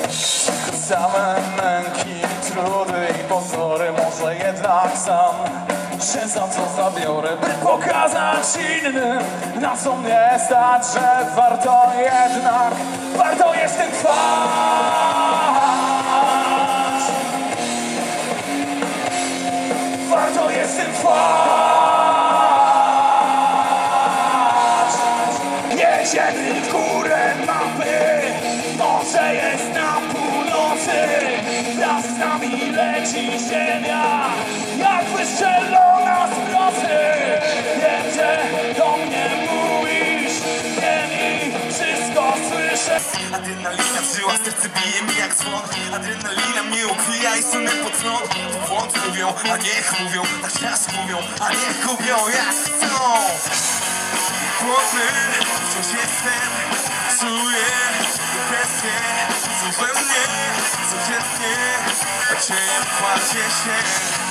Same męki, trudy i pozory, może jednak sam się za to zabiorę, by pokazać innym, na co mnie stać, że warto jednak, warto jest tym trwać. Warto jest tym trwać. Jedziemy w górę mapy, morze jest na północy, wraz z nami leci ziemia, jak wystrzelona z procy. Wiem, że do mnie mówisz, wiem i wszystko słyszę. Adrenalina w żyłach, serce bije mi jak dzwon. Adrenalina mnie ukryja i sunę pod tron. Błąd mówią, a niech mówią, tak czas mówią, a niech gubią jak chcą. Chłopy, wciąż jestem, czuję presję, co we mnie, codziennie, a cień kładzie się.